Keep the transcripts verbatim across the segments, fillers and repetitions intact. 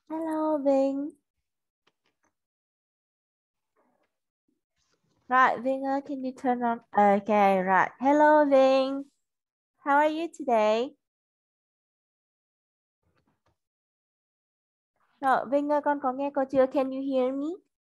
Hello Vinh. Right, Vinh ơi, can you turn on? Okay, right. Hello Vinh. How are you today? Rồi, Vinh ơi, con có nghe cô chưa? Can you hear me?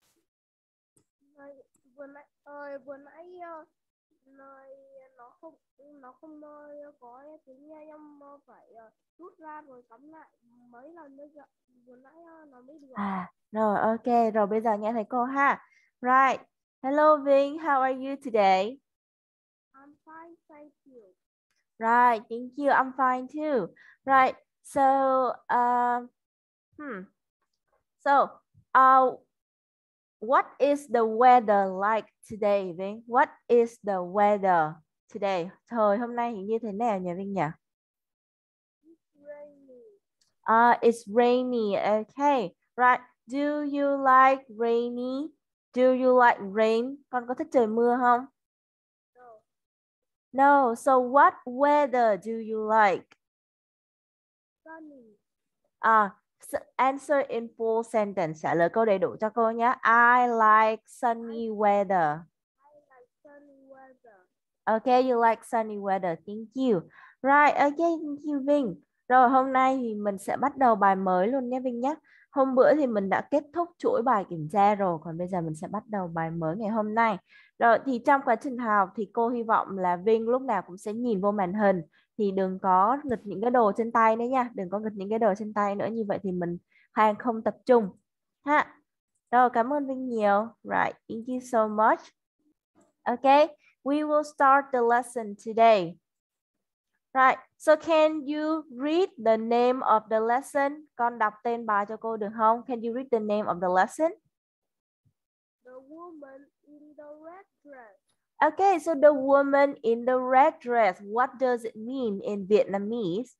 Này, vừa nãy ơi vừa nãy ờ, này nó không nó không ờ, có tiếng nghe, em ờ, phải ờ, rút ra rồi cắm lại mấy lần bây giờ vừa nãy ờ, nó mới được. À, rồi, ok. Rồi bây giờ nghe thầy cô ha. Right. Hello Vinh, how are you today? I'm fine, thank you. Right, thank you. I'm fine too. Right. So, um, hmm. So, uh, what is the weather like today, Vinh? What is the weather today? Thời hôm nay thì như thế nào nhỉ Vinh nhỉ? It's rainy. Uh, it's rainy. Okay. Right. Do you like rainy? Do you like rain? Con có thích trời mưa không? No, No. So what weather do you like? sunny. À, s- answer in full sentence. Trả lời câu đầy đủ cho cô nhé. I like I sunny weather. I like sunny weather. Okay, you like sunny weather. Thank you. Right, okay, thank you Vinh. Rồi hôm nay thì mình sẽ bắt đầu bài mới luôn nhé Vinh nhé. Hôm bữa thì mình đã kết thúc chuỗi bài kiểm tra rồi, còn bây giờ mình sẽ bắt đầu bài mới ngày hôm nay. Rồi thì trong quá trình học thì cô hy vọng là Vinh lúc nào cũng sẽ nhìn vô màn hình, thì đừng có nghịch những cái đồ trên tay nữa nha, đừng có nghịch những cái đồ trên tay nữa, như vậy thì mình hàng không tập trung ha. Rồi cảm ơn Vinh nhiều. Right, thank you so much. Okay, we will start the lesson today. Right, so can you read the name of the lesson? Con đọc tên bài cho cô được không? Can you read the name of the lesson? The woman in the red dress. Okay, so the woman in the red dress, what does it mean in Vietnamese?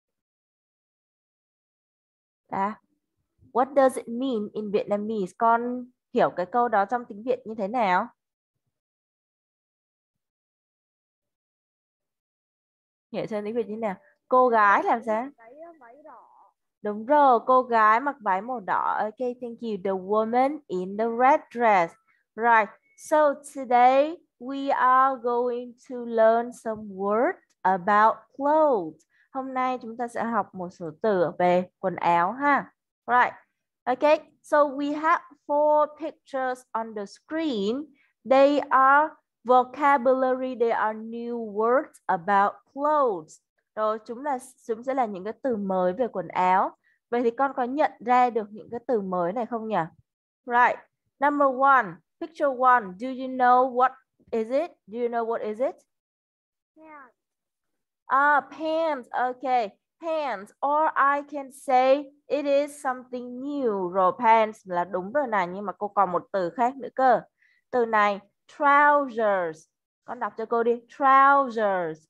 À, what does it mean in Vietnamese? Con hiểu cái câu đó trong tiếng Việt như thế nào? Hiểu trong tiếng Việt như thế nào? Cô gái làm Váy sao? cái váy đỏ. Đúng rồi, cô gái mặc váy màu đỏ. Okay, thank you. The woman in the red dress. Right. So today we are going to learn some words about clothes. Hôm nay chúng ta sẽ học một số từ về quần áo ha. Right. Okay. So we have four pictures on the screen. They are vocabulary. They are new words about clothes. Rồi chúng là chúng sẽ là những cái từ mới về quần áo. Vậy thì con có nhận ra được những cái từ mới này không nhỉ? Right. Number one, picture one. Do you know what is it? Do you know what is it? Yeah. Ah, pants. Okay. Pants. Or I can say it is something new. Rồi pants là đúng rồi này, nhưng mà cô còn một từ khác nữa cơ. Từ này trousers. Con đọc cho cô đi. Trousers.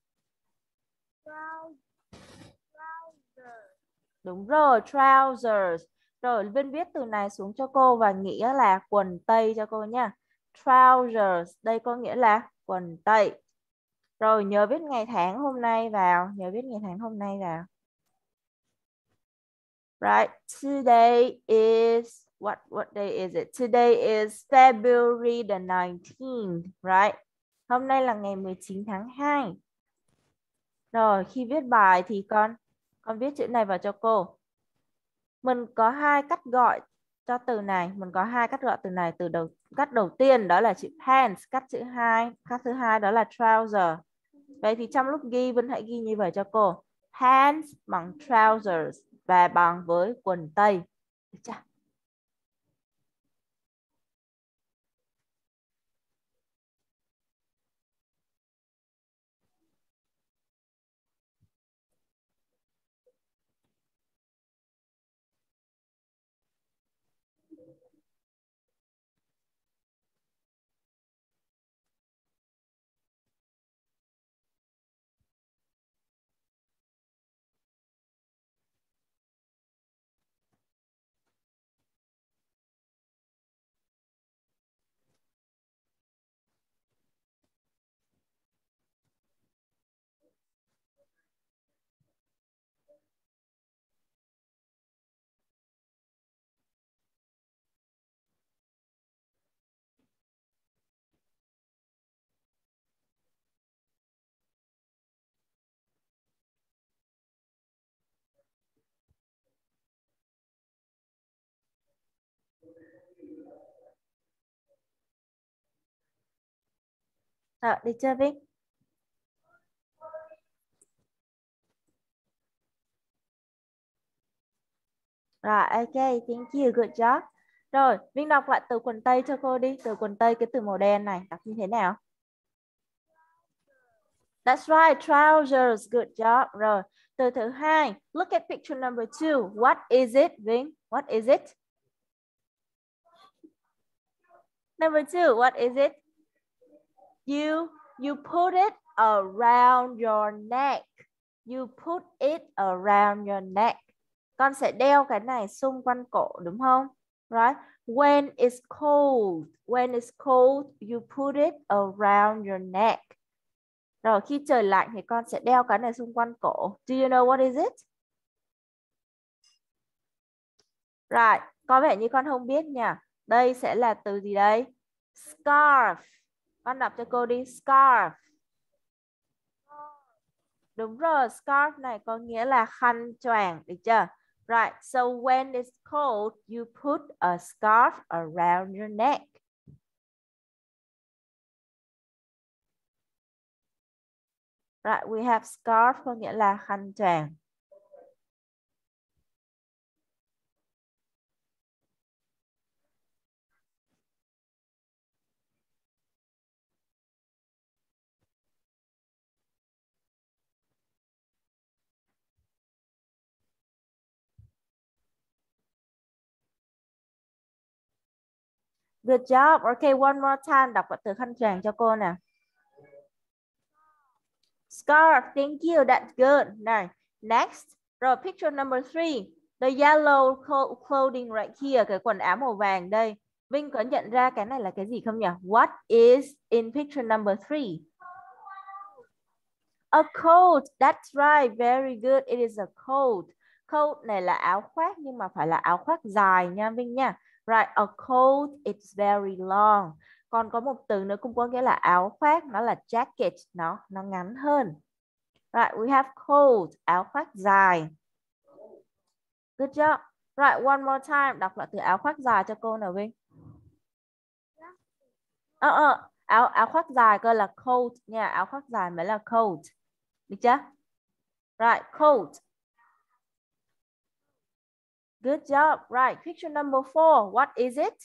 Trouser. Đúng rồi, trousers. Rồi Vinh viết từ này xuống cho cô và nghĩa là quần tây cho cô nha. Trousers, đây có nghĩa là quần tây. Rồi nhớ viết ngày tháng hôm nay vào, nhớ viết ngày tháng hôm nay vào. Right, today is what what day is it? Today is February the nineteenth, right? Hôm nay là ngày mười chín tháng hai. Rồi khi viết bài thì con con viết chữ này vào cho cô. Mình có hai cách gọi cho từ này, mình có hai cách gọi từ này. Từ đầu cách đầu tiên đó là chữ pants, cách chữ hai cách thứ hai đó là trouser. Vậy thì trong lúc ghi Vinh hãy ghi như vậy cho cô: pants bằng trousers và bằng với quần tây, được chưa? Rồi, đi chưa Vinh? Rồi, ok, thank you, good job. Rồi, Vinh đọc lại từ quần tây cho cô đi. Từ quần tây, cái từ màu đen này, đọc như thế nào? That's right, trousers, good job. Rồi, từ thứ hai, look at picture number two. What is it, Vinh? What is it? Number two, what is it? You, you put it around your neck. You put it around your neck. Con sẽ đeo cái này xung quanh cổ đúng không? Right? When it's cold, when it's cold, you put it around your neck. Rồi khi trời lạnh thì con sẽ đeo cái này xung quanh cổ. Do you know what is it? Right, có vẻ như con không biết nha. Đây sẽ là từ gì đây? Scarf. Con đọc cho cô đi, scarf. Đúng rồi, scarf này có nghĩa là khăn choàng, được chưa? Right, so when it's cold, you put a scarf around your neck. Right, we have scarf có nghĩa là khăn choàng. Good job. Okay, one more time. Đọc lại từ khăn choàng cho cô nè. Scarf. Thank you. That's good. Này, next. Rồi, picture number three. The yellow clothing right here. Cái quần áo màu vàng đây. Vinh có nhận ra cái này là cái gì không nhỉ? What is in picture number three? A coat. That's right. Very good. It is a coat. Coat này là áo khoác nhưng mà phải là áo khoác dài nha Vinh nha. Right, a coat it's very long. Còn có một từ nữa cũng có nghĩa là áo khoác, nó là jacket, nó nó ngắn hơn. Right, we have coat, áo khoác dài. Good job. Right, one more time, đọc lại từ áo khoác dài cho cô nào Vinh. Ờ uh, uh, áo áo khoác dài cơ là coat nha, áo khoác dài mới là coat. Được chưa? Right, coat. Good job. Right, picture number four. What is it?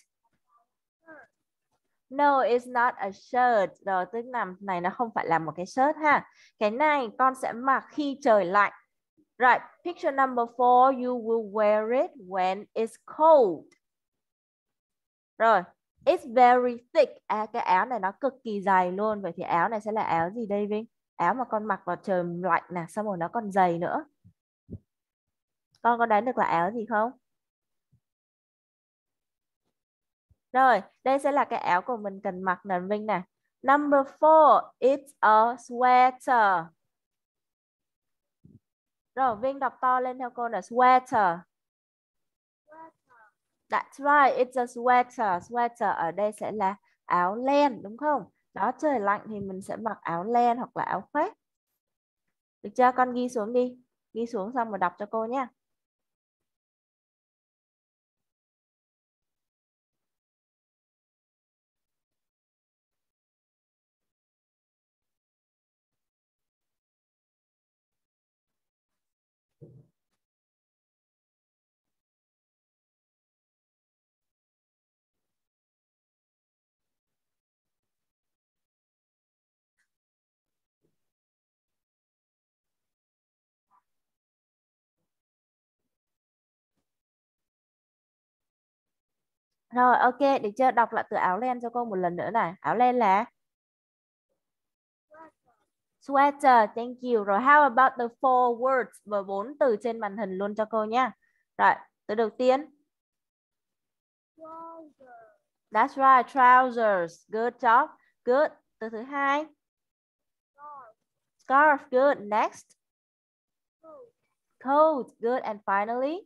No, it's not a shirt. Rồi, tức là này nó không phải là một cái shirt ha. Cái này con sẽ mặc khi trời lạnh. Right, picture number four. You will wear it when it's cold. Rồi, it's very thick. À, cái áo này nó cực kỳ dày luôn. Vậy thì áo này sẽ là áo gì đây Vinh? Áo mà con mặc vào trời lạnh nè, xong rồi nó còn dày nữa. Con có đoán được là áo gì không? Rồi, đây sẽ là cái áo của mình cần mặc nè Vinh nè. Number four, it's a sweater. Rồi, Vinh đọc to lên theo cô là sweater. That's right, it's a sweater. Sweater ở đây sẽ là áo len, đúng không? Đó, trời lạnh thì mình sẽ mặc áo len hoặc là áo khoác. Được chưa? Con ghi xuống đi. Ghi xuống xong rồi đọc cho cô nhé. Rồi, ok, được chưa? Đọc lại từ áo len cho cô một lần nữa này. Áo len là sweater, thank you. Rồi, how about the four words và bốn từ trên màn hình luôn cho cô nhé. Rồi, từ đầu tiên. That's right, trousers. Good job. Good. Từ thứ hai. Scarf. Good. Next. Coat. Good. And finally.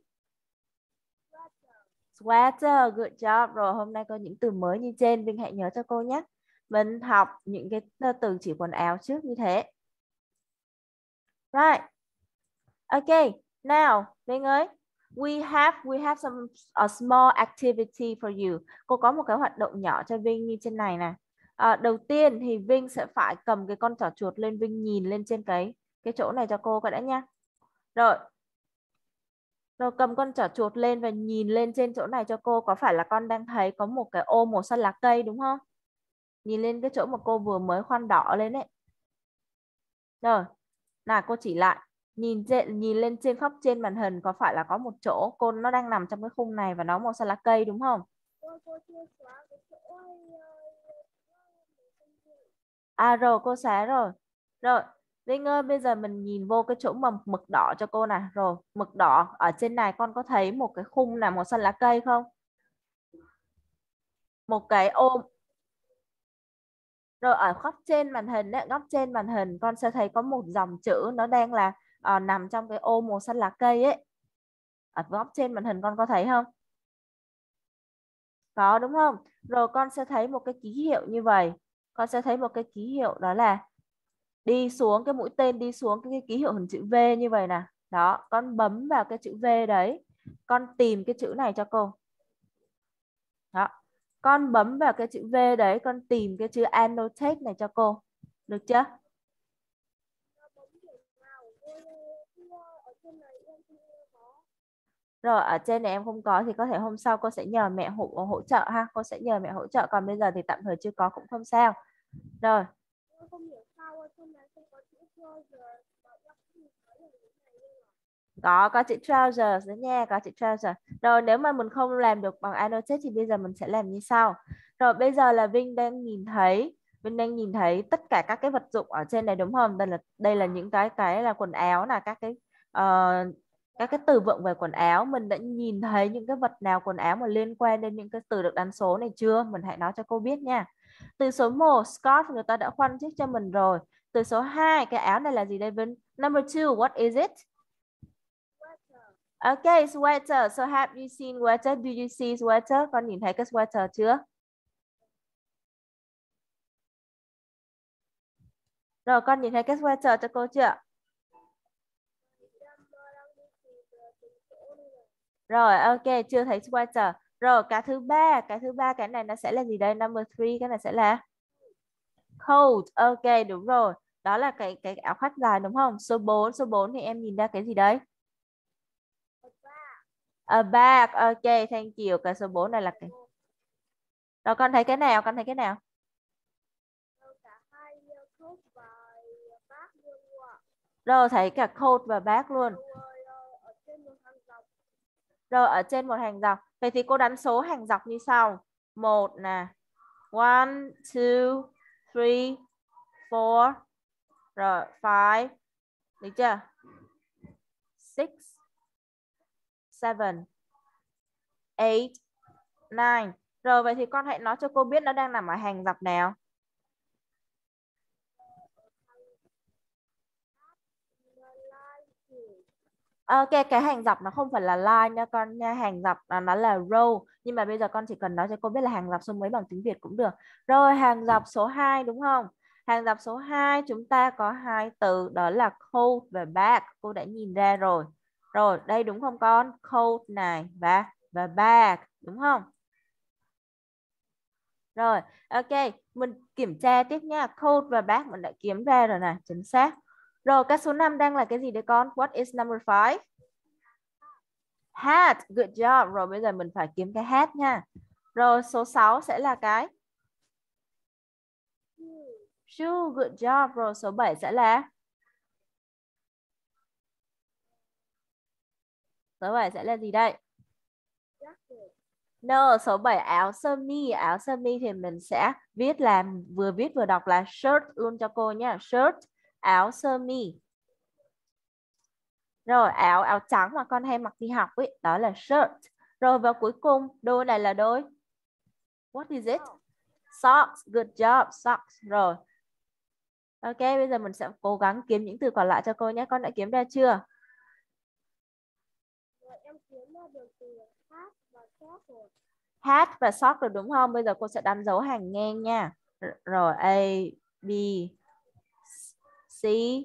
Sweater. Good job. Rồi, hôm nay có những từ mới như trên. Vinh hãy nhớ cho cô nhé. Mình học những cái từ chỉ quần áo trước như thế. Right. Okay. Now, Vinh ơi. We have we have some a small activity for you. Cô có một cái hoạt động nhỏ cho Vinh như trên này nè. À, đầu tiên thì Vinh sẽ phải cầm cái con trỏ chuột lên, Vinh nhìn lên trên cái cái chỗ này cho cô cái đã nhá. Rồi. Rồi cầm con trỏ chuột lên và nhìn lên trên chỗ này cho cô, có phải là con đang thấy có một cái ô màu xanh lá cây đúng không? Nhìn lên cái chỗ mà cô vừa mới khoan đỏ lên đấy. Rồi, nào cô chỉ lại. Nhìn trên, nhìn lên trên góc trên màn hình có phải là có một chỗ cô nó đang nằm trong cái khung này và nó màu xanh lá cây đúng không? Cô, cô chưa xóa cái chỗ À rồi, cô xóa rồi. Rồi, Vinh ơi, bây giờ mình nhìn vô cái chỗ mà mực đỏ cho cô này. Rồi, mực đỏ ở trên này con có thấy một cái khung nào màu xanh lá cây không? Một cái ôm. Rồi ở góc trên màn hình đấy, góc trên màn hình con sẽ thấy có một dòng chữ nó đang là ờ, nằm trong cái ô màu xanh lá cây ấy. Ở góc trên màn hình con có thấy không? Có đúng không? Rồi con sẽ thấy một cái ký hiệu như vậy. Con sẽ thấy một cái ký hiệu đó là đi xuống, cái mũi tên đi xuống cái, cái ký hiệu hình chữ V như vậy nè. Đó, con bấm vào cái chữ V đấy. Con tìm cái chữ này cho cô. Đó. Con bấm vào cái chữ V đấy, con tìm cái chữ annotate này cho cô. Được chưa? Rồi ở trên này em không có thì có thể hôm sau cô sẽ nhờ mẹ hỗ, hỗ trợ ha. Cô sẽ nhờ mẹ hỗ trợ, còn bây giờ thì tạm thời chưa có cũng không sao. Rồi. không hiểu sao trong này không có chữ trouser mà bác sĩ nói là cái này luôn à? Có, có chữ trousers đấy nha, có chữ trousers. Rồi nếu mà mình không làm được bằng annotate thì bây giờ mình sẽ làm như sau. Rồi bây giờ là Vinh đang nhìn thấy, Vinh đang nhìn thấy tất cả các cái vật dụng ở trên này đúng không? Đây là đây là những cái cái là quần áo là các cái ờ, các cái từ vựng về quần áo. Mình đã nhìn thấy những cái vật nào quần áo mà liên quan đến những cái từ được đánh số này chưa? Mình hãy nói cho cô biết nha. Từ số một, scarf người ta đã khoanh trước cho mình rồi. Từ số hai, cái áo này là gì đây Vinh? Number two, what is it? Okay, sweater. So have you seen sweater? Do you see sweater? Con nhìn thấy cái sweater chưa? Rồi con nhìn thấy cái sweater cho cô chưa? Rồi, ok, chưa thấy sweater. Rồi, cái thứ ba, cái thứ ba cái này nó sẽ là gì đây? Number three, cái này sẽ là coat. Ok, đúng rồi. Đó là cái cái áo khoác dài đúng không? Số bốn, số bốn thì em nhìn ra cái gì đấy? A bag. Ok, thank you. Cái số bốn này là cái. Rồi con thấy cái nào? Con thấy cái nào? Rồi thấy cả coat và bag luôn. Rồi ở trên một hàng dọc. Vậy thì cô đánh số hàng dọc như sau. Một nè. One, two, three, four. Rồi five. Được chưa? Six, seven, eight, nine. Rồi vậy thì con hãy nói cho cô biết nó đang nằm ở hàng dọc nào. Ok, cái hàng dọc nó không phải là line nha con nha, hàng dọc là nó là row, nhưng mà bây giờ con chỉ cần nói cho cô biết là hàng dọc số mấy bằng tiếng Việt cũng được. Rồi hàng dọc số hai đúng không? Hàng dọc số hai chúng ta có hai từ đó là coat và bag, cô đã nhìn ra rồi. Rồi, đây đúng không con? Coat này và và bag, đúng không? Rồi, ok, mình kiểm tra tiếp nha. Coat và bag mình đã kiếm ra rồi này, chính xác. Rồi, cái số năm đang là cái gì đấy con? What is number five? Hat, good job. Rồi bây giờ mình phải kiếm cái hat nha. Rồi số sáu sẽ là cái shoe, good job. Rồi số bảy sẽ là số bảy sẽ là gì đây? No, số bảy áo sơ mi, áo sơ mi thì mình sẽ viết là vừa viết vừa đọc là shirt luôn cho cô nhé. Shirt, áo sơ mi. Rồi áo áo trắng mà con hay mặc đi học ấy, đó là shirt. Rồi và cuối cùng đôi này là đôi. What is it? Socks, good job, socks. Rồi. Ok, bây giờ mình sẽ cố gắng kiếm những từ còn lại cho cô nhé. Con đã kiếm ra chưa? Rồi em kiếm ra được từ hat và sock rồi. Hat và sock rồi đúng không? Bây giờ cô sẽ đánh dấu hàng ngang nha. Rồi A, B, C.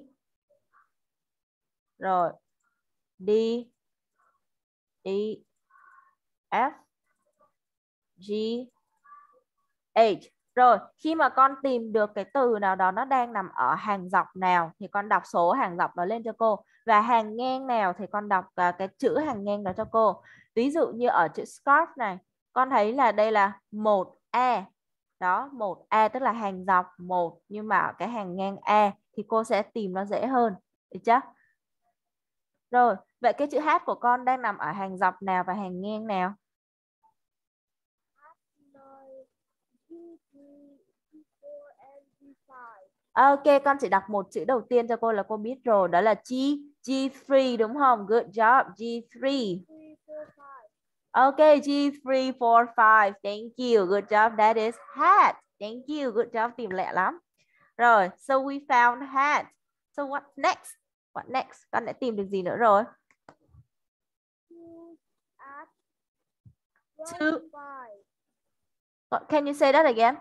Rồi D, E, F, G, H. Rồi, khi mà con tìm được cái từ nào đó nó đang nằm ở hàng dọc nào thì con đọc số hàng dọc đó lên cho cô. Và hàng ngang nào thì con đọc uh, cái chữ hàng ngang đó cho cô. Ví dụ như ở chữ scarf này, con thấy là đây là một A. Đó, một A tức là hàng dọc một, nhưng mà ở cái hàng ngang A thì cô sẽ tìm nó dễ hơn. Được chưa? Rồi, vậy cái chữ H của con đang nằm ở hàng dọc nào và hàng ngang nào? Ok, con chỉ đọc một chữ đầu tiên cho cô là cô biết rồi. Đó là G, G three đúng không? Good job, G three. Ok, G three four five. Thank you. Good job. That is hat. Thank you. Good job. Tìm lẹ lắm. Rồi, so we found hat. So what next? What next? Con đã tìm được gì nữa rồi? Two. Can you say that again?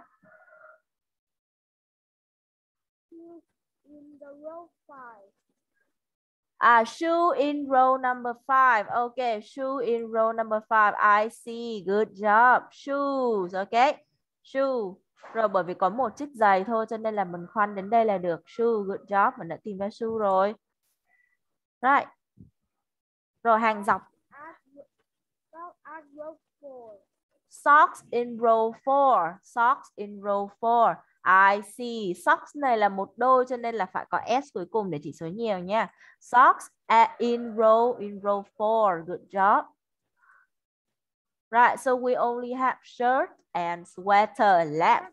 In the row five. Ah, shoe in row number five. Okay, shoe in row number five. I see. Good job. Shoes. Okay. Shoe. Rồi bởi vì có một chiếc giày thôi cho nên là mình khoanh đến đây là được. Shoe. Good job. Mình đã tìm ra shoe rồi. Right. Rồi hàng dọc. Socks in row four. Socks in row four. I see. Socks này là một đôi cho nên là phải có S cuối cùng để chỉ số nhiều nha. Socks at in row in row four. Good job. Right, so we only have shirt and sweater left.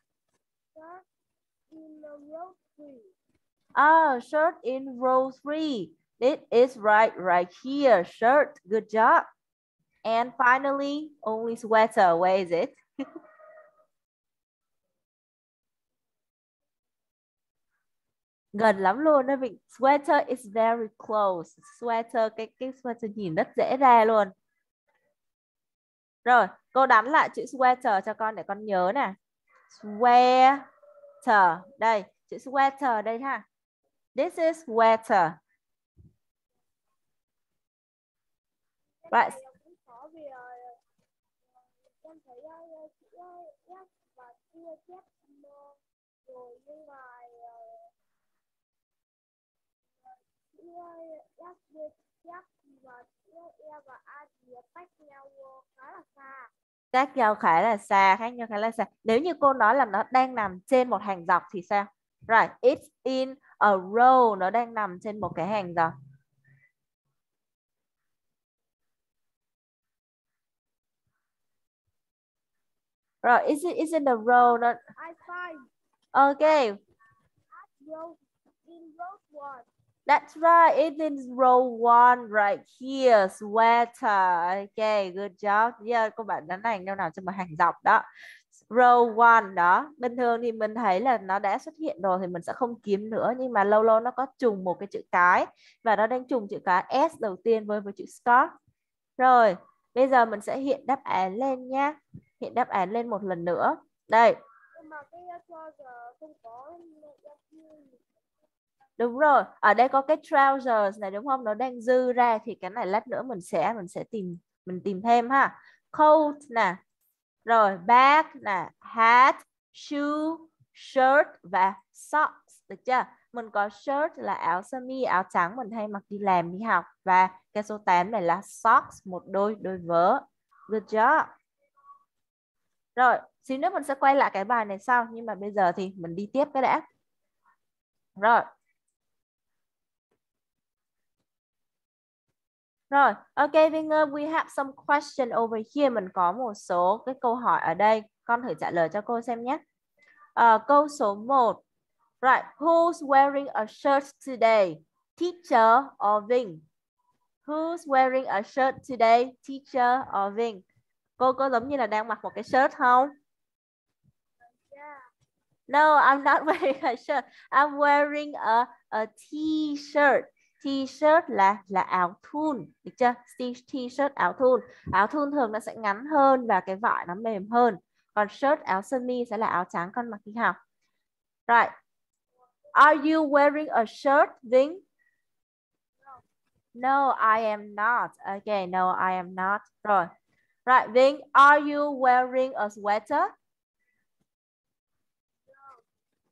Oh, shirt in row three. It is right right here. Shirt. Good job. And finally, only sweater. Where is it? Gần lắm luôn đó Vịnh. Sweater is very close. Sweater, cái, cái sweater nhìn rất dễ ra luôn. Rồi, cô đánh lại chữ sweater cho con để con nhớ nè. Sweater. Đây, chữ sweater đây ha. This is sweater. Right. Cách nhau khá là xa, khác nhau khá là xa. Nếu như cô nói là nó đang nằm trên một hàng dọc thì sao? Right, it's in a row, nó đang nằm trên một cái hàng dọc. Rồi, is it is in a row? Nó... I find. Okay. Row, in row one. That's right, it's in row one right here, sweater. Okay, good job. Yeah, cô bạn đánh này đâu nào trên một hàng dọc đó. Row one đó. Bình thường thì mình thấy là nó đã xuất hiện rồi thì mình sẽ không kiếm nữa, nhưng mà lâu lâu nó có trùng một cái chữ cái và nó đang trùng chữ cái S đầu tiên với với chữ scarf. Rồi, bây giờ mình sẽ hiện đáp án lên nhá. Hiện đáp án lên một lần nữa. Đây. Đúng rồi, ở đây có cái trousers này đúng không? Nó đang dư ra thì cái này lát nữa mình sẽ mình sẽ tìm mình tìm thêm ha. Coat nè. Rồi bag nè, hat, shoe, shirt và socks, được chưa? Mình có shirt là áo sơ mi, áo trắng mình hay mặc đi làm đi học, và cái số tám này là socks, một đôi đôi vớ. Good job. Rồi, xíu nữa mình sẽ quay lại cái bài này sau, nhưng mà bây giờ thì mình đi tiếp cái đã. Rồi. Rồi, ok Vinh ơi, we have some question over here. Mình có một số cái câu hỏi ở đây. Con thử trả lời cho cô xem nhé. Uh, câu số một. Right, who's wearing a shirt today? Teacher or Vinh? Who's wearing a shirt today? Teacher or Vinh? Cô có giống như là đang mặc một cái shirt không? No, I'm not wearing a shirt. I'm wearing a, a t-shirt. T-shirt là là áo thun, được chưa? T-shirt áo thun. Áo thun thường nó sẽ ngắn hơn và cái vải nó mềm hơn. Còn shirt áo sơ mi sẽ là áo trắng con mặc đi học. Right. Are you wearing a shirt, Vinh? No, I am not. Okay, no, I am not. Rồi. Right, Vinh, are you wearing a sweater?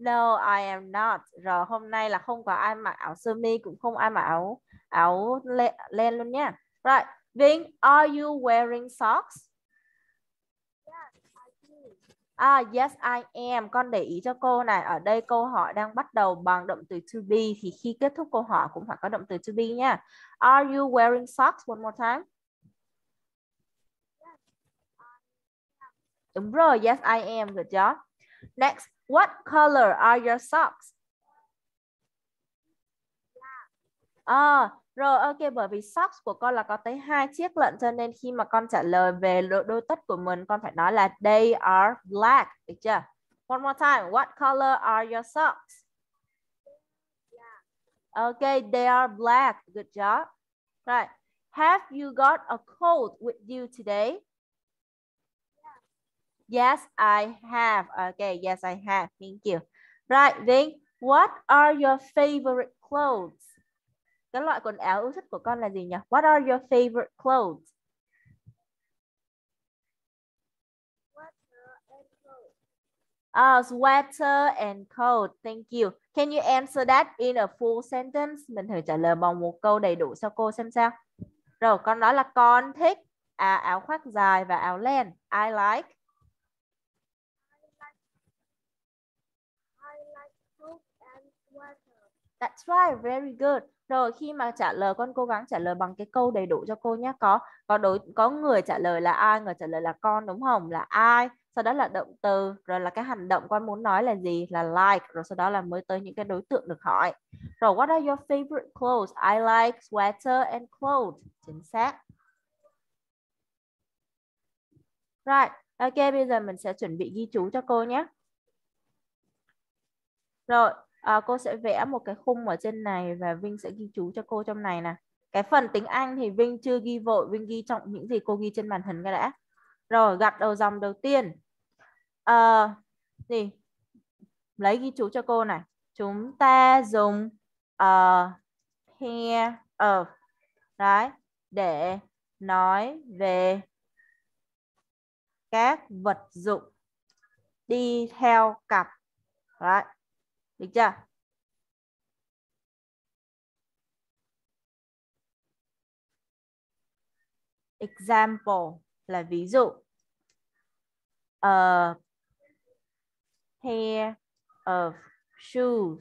No, I am not. Rồi hôm nay là không có ai mặc áo sơ mi, cũng không ai mặc áo áo len, len luôn nha. Rồi, Vinh, are you wearing socks? À, yes I am. Con để ý cho cô này, ở đây câu hỏi đang bắt đầu bằng động từ to be thì khi kết thúc câu hỏi cũng phải có động từ to be nha. Are you wearing socks? One more time. Đúng rồi, yes I am. Good job. Next, what color are your socks? À, rồi ok, bởi vì socks của con là có tới hai chiếc lận cho nên khi mà con trả lời về đôi, đôi tất của mình con phải nói là they are black, được chưa? One more time, what color are your socks? Okay, they are black. Good job. Right. Have you got a coat with you today? Yes, I have. Okay, yes, I have. Thank you. Right, Vinh, what are your favorite clothes? Cái loại quần áo yêu thích của con là gì nhỉ? What are your favorite clothes? Uh, sweater and coat. Thank you. Can you answer that in a full sentence? Mình thử trả lời bằng một câu đầy đủ cho cô xem sao. Rồi, con nói là con thích à, áo khoác dài và áo len. I like. I like coat and sweater. That's right, very good. Rồi khi mà trả lời con cố gắng trả lời bằng cái câu đầy đủ cho cô nhé. Có có đối có người trả lời là ai, người trả lời là con đúng không? Là ai. Sau đó là động từ, rồi là cái hành động con muốn nói là gì? Là like, rồi sau đó là mới tới những cái đối tượng được hỏi. Rồi what are your favorite clothes? I like sweater and clothes. Chính xác. Right. Ok, bây giờ mình sẽ chuẩn bị ghi chú cho cô nhé. Rồi, à, cô sẽ vẽ một cái khung ở trên này và Vinh sẽ ghi chú cho cô trong này nè. Cái phần tiếng Anh thì Vinh chưa ghi vội, Vinh ghi trong những gì cô ghi trên màn hình cái đã. Rồi, gạch đầu dòng đầu tiên. À, gì? Lấy ghi chú cho cô này. Chúng ta dùng uh, pair of đấy, để nói về các vật dụng đi theo cặp. Đấy. Được chưa? Example là ví dụ. A pair of shoes.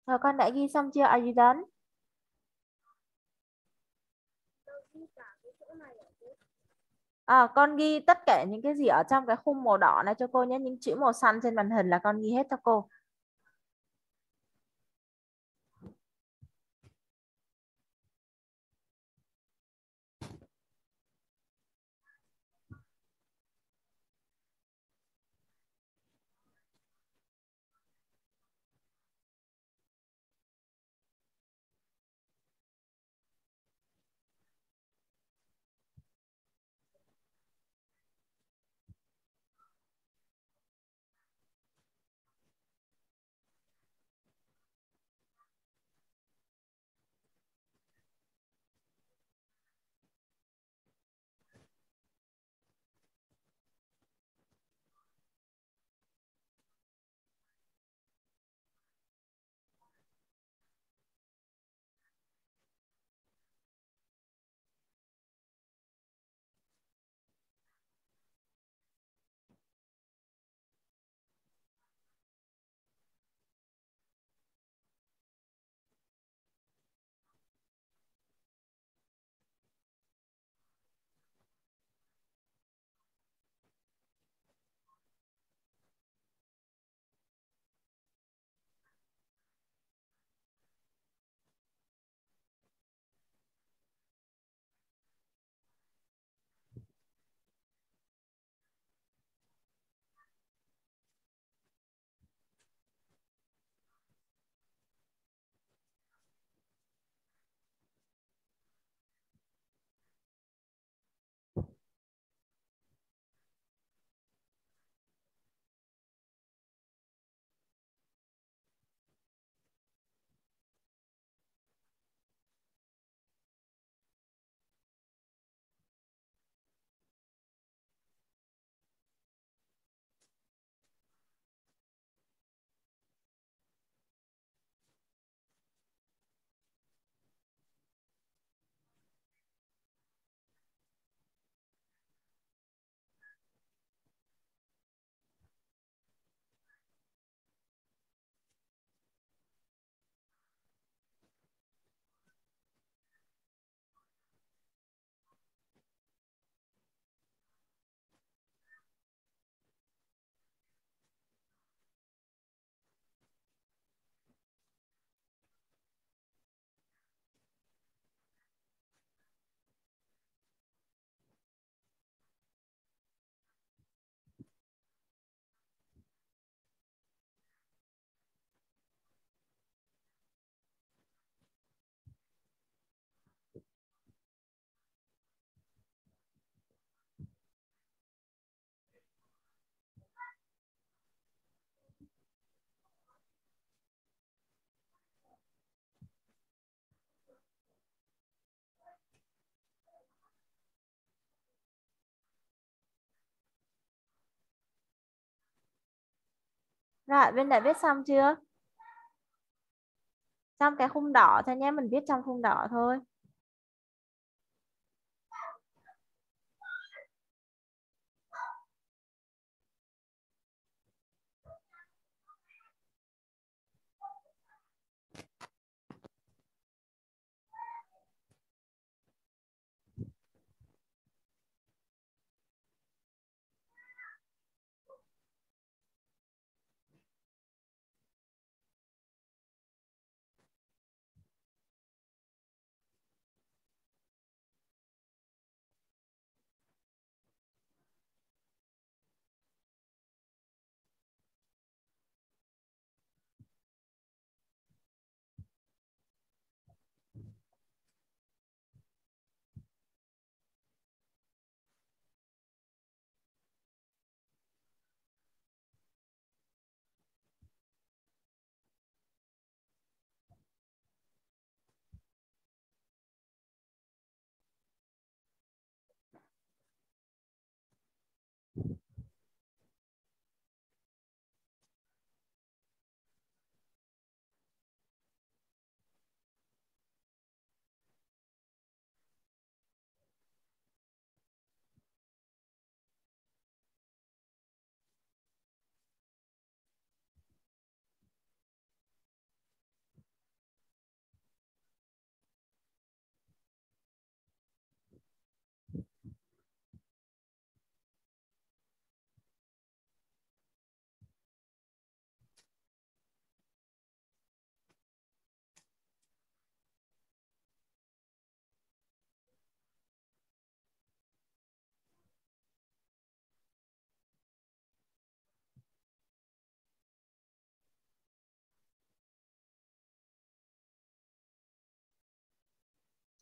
Rồi con đã ghi xong chưa? Are you done? Tôi ghi cả cái chỗ này ở dưới. À, con ghi tất cả những cái gì ở trong cái khung màu đỏ này cho cô nhé. Những chữ màu xanh trên màn hình là con ghi hết cho cô. Rồi, bên đã viết xong chưa? Trong cái khung đỏ thôi nhé, mình viết trong khung đỏ thôi.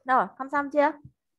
Rồi, con xong chưa?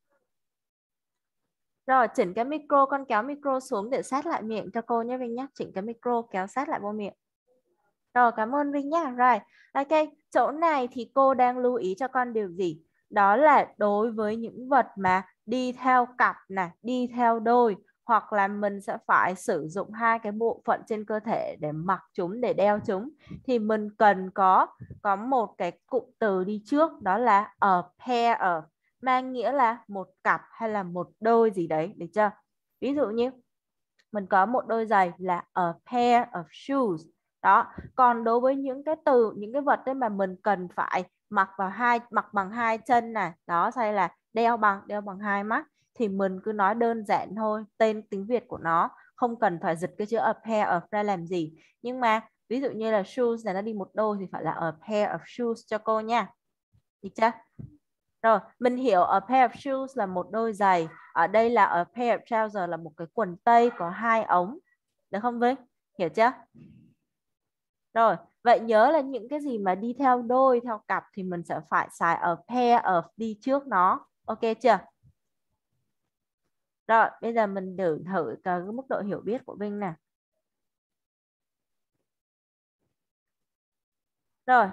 Rồi, chỉnh cái micro, con kéo micro xuống để sát lại miệng cho cô nhé Vinh nhé. Chỉnh cái micro kéo sát lại vô miệng. Rồi, cảm ơn Vinh nhé. Rồi, ok, chỗ này thì cô đang lưu ý cho con điều gì? Đó là đối với những vật mà đi theo cặp này, đi theo đôi, hoặc là mình sẽ phải sử dụng hai cái bộ phận trên cơ thể để mặc chúng, để đeo chúng, thì mình cần có có một cái cụm từ đi trước, đó là a pair of, mang nghĩa là một cặp hay là một đôi gì đấy, được chưa? Ví dụ như mình có một đôi giày là a pair of shoes. Đó, còn đối với những cái từ, những cái vật đấy mà mình cần phải mặc vào hai, mặc bằng hai chân này, đó, hay là đeo bằng đeo bằng hai mắt, thì mình cứ nói đơn giản thôi, tên tiếng Việt của nó, không cần phải dịch cái chữ a pair of ra làm gì. Nhưng mà ví dụ như là shoes này nó đi một đôi thì phải là a pair of shoes cho cô nha. Được chưa? Rồi, mình hiểu a pair of shoes là một đôi giày. Ở đây là a pair of trousers là một cái quần tây có hai ống. Được không Vinh? Hiểu chưa? Rồi, vậy nhớ là những cái gì mà đi theo đôi, theo cặp thì mình sẽ phải xài a pair of đi trước nó. Ok chưa? Rồi, bây giờ mình thử thử cái mức độ hiểu biết của Vinh nè. Rồi,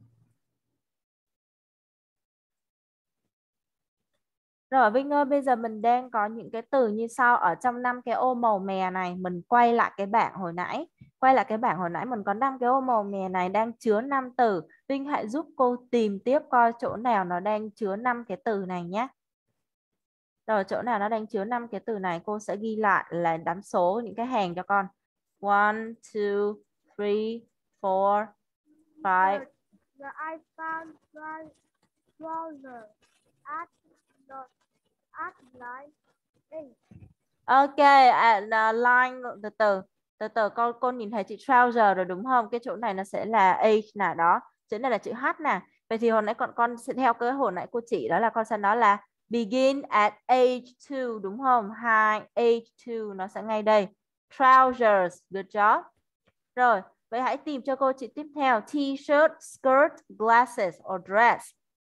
Rồi Vinh ơi, bây giờ mình đang có những cái từ như sau. Ở trong năm cái ô màu mè này, mình quay lại cái bảng hồi nãy. Quay lại cái bảng hồi nãy mình có năm cái ô màu mè này đang chứa năm từ. Vinh hãy giúp cô tìm tiếp coi chỗ nào nó đang chứa năm cái từ này nhé. Rồi chỗ nào nó đang chứa năm cái từ này, cô sẽ ghi lại là đếm số những cái hàng cho con. One, two, three, four, five. The, the I found my browser at the at line eight. Ok, à, là line từ từ từ từ con con nhìn thấy chữ trouser rồi đúng không? Cái chỗ này nó sẽ là H nè, đó, chữ này là chữ H nè. Vậy thì hồi nãy con con sẽ theo cái hồi nãy cô chỉ, đó là con sẽ nói là begin at age two đúng không? Hai, age two nó sẽ ngay đây. Trousers, good job. Rồi, vậy hãy tìm cho cô chữ tiếp theo, t-shirt, skirt, glasses or dress.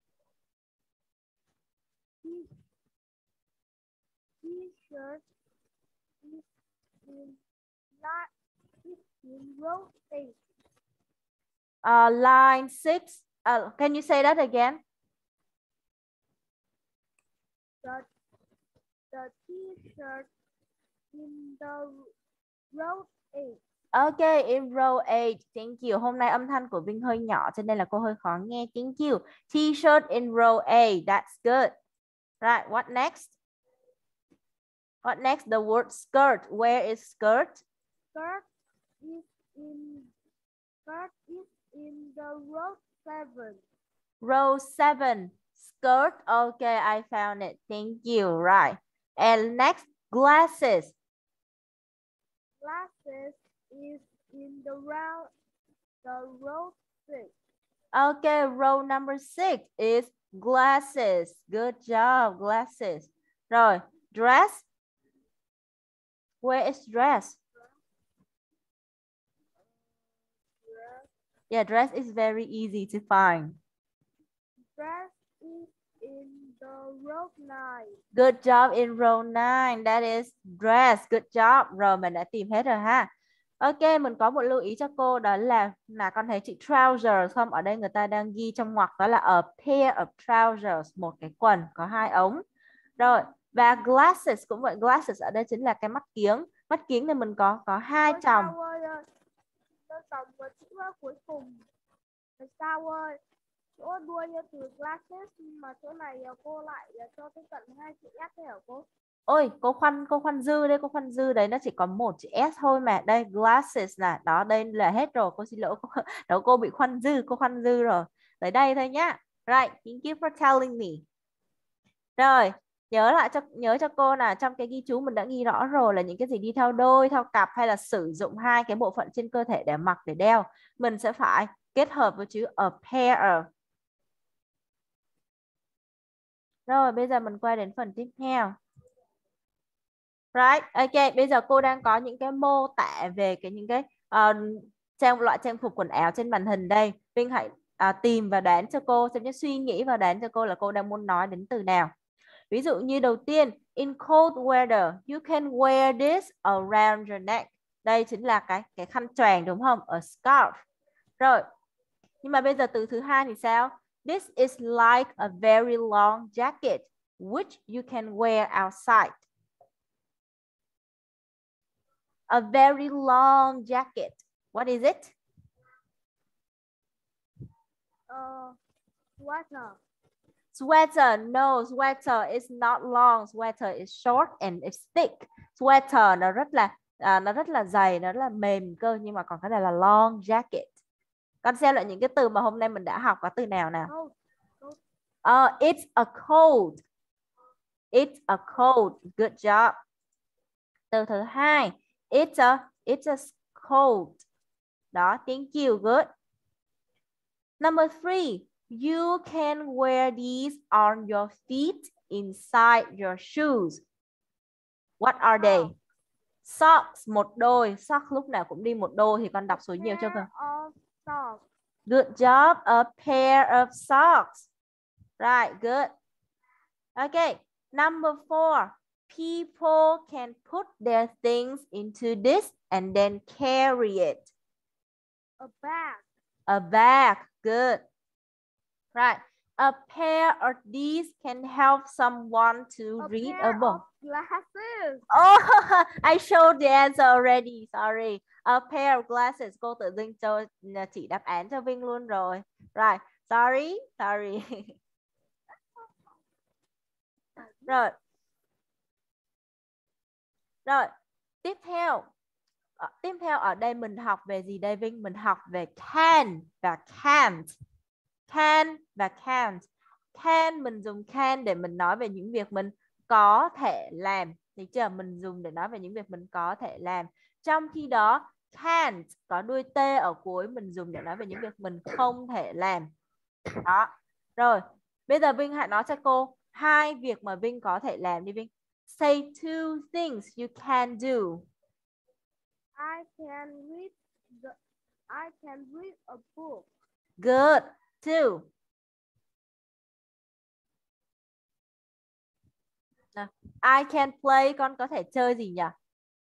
T-shirt is in line is in row eight. Uh, line six. Uh, can you say that again? The the T-shirt in the row eight. Ok, in row eight. Thank you. Hôm nay âm thanh của Vinh hơi nhỏ cho nên là cô hơi khó nghe. Thank you. T-shirt in row eight. That's good. Right, what next? What next? The word skirt. Where is skirt? Skirt is in skirt is in the row seven. Row seven. Skirt. Okay, I found it. Thank you. Right. And next, glasses. Glasses is in the row the row six. Okay, row number six is glasses. Good job, glasses. Rồi, dress. Where is dress? Yeah, dress is very easy to find. Dress is in the row nine. Good job in row nine. That is dress. Good job. Rồi mình đã tìm hết rồi ha. Ok, mình có một lưu ý cho cô, đó là là con thấy chữ trousers không? Ở đây người ta đang ghi trong ngoặc đó là a pair of trousers, một cái quần có hai ống. Rồi, và glasses cũng vậy, glasses ở đây chính là cái mắt kiếng. Mắt kiếng thì mình có có hai Ôi, chồng. Sao ơi, nó tổng vào chữ cuối cùng. Sao ơi, chỗ đuôi như từ glasses mà chỗ này cô lại cho tới tận hai chữ S thế hả cô? Ôi, cô khoan cô khoan dư đây, cô khoan dư đấy, nó chỉ có một chữ S thôi mà. Đây, glasses nè, đó, đây là hết rồi. Cô xin lỗi, cô, đó, cô bị khoan dư, cô khoan dư rồi. Tới đây thôi nhá. Right, thank you for telling me. Rồi, nhớ lại cho nhớ cho cô là trong cái ghi chú mình đã ghi rõ rồi là những cái gì đi theo đôi, theo cặp hay là sử dụng hai cái bộ phận trên cơ thể để mặc, để đeo, mình sẽ phải kết hợp với chữ a pair of. Rồi, bây giờ mình quay đến phần tiếp theo. Right, ok, bây giờ cô đang có những cái mô tả về cái những cái uh, trang loại trang phục quần áo trên màn hình đây. Vinh hãy à, tìm và đoán cho cô xem nhé, suy nghĩ và đoán cho cô là cô đang muốn nói đến từ nào. Ví dụ như đầu tiên, in cold weather, you can wear this around your neck. Đây chính là cái cái khăn choàng đúng không? A scarf. Rồi. Nhưng mà bây giờ từ thứ hai thì sao? This is like a very long jacket which you can wear outside. A very long jacket. What is it? Uh, sweater. Sweater. No, sweater is not long. Sweater is short and it's thick. Sweater nó rất là à, nó rất là dày, nó rất là mềm cơ, nhưng mà còn cái này là long jacket. Con xem lại những cái từ mà hôm nay mình đã học, có từ nào nào? Cold. Cold. Uh, it's a cold. It's a cold. Good job. Từ thứ hai, it's a it's a cold. Đó, thank you. Good. Number three, you can wear these on your feet inside your shoes. What are they? Oh. Socks, một đôi. Socks lúc nào cũng đi một đôi, thì con đọc số nhiều cho con. Of socks. Good job. A pair of socks. Right, good. Okay, number four. People can put their things into this and then carry it. A bag. A bag. Good. Right. A pair of these can help someone to A read pair a book. of glasses. Oh, I showed the answer already. Sorry. A pair of glasses. Cô tự dưng cho chỉ đáp án cho Vinh luôn rồi. Right. Sorry. Sorry. Rồi. Rồi. Tiếp theo. Ờ, tiếp theo ở đây mình học về gì đây Vinh? Mình học về can và can't. Can và can't. Can mình dùng can để mình nói về những việc mình có thể làm. Thì chưa? Mình dùng để nói về những việc mình có thể làm. Trong khi đó can't có đuôi T ở cuối, mình dùng để nói về những việc mình không thể làm. Đó. Rồi. Bây giờ Vinh hãy nói cho cô hai việc mà Vinh có thể làm đi Vinh. Say two things you can do. I can read the I can read a book. Good. Two. I can play, con có thể chơi gì nhỉ?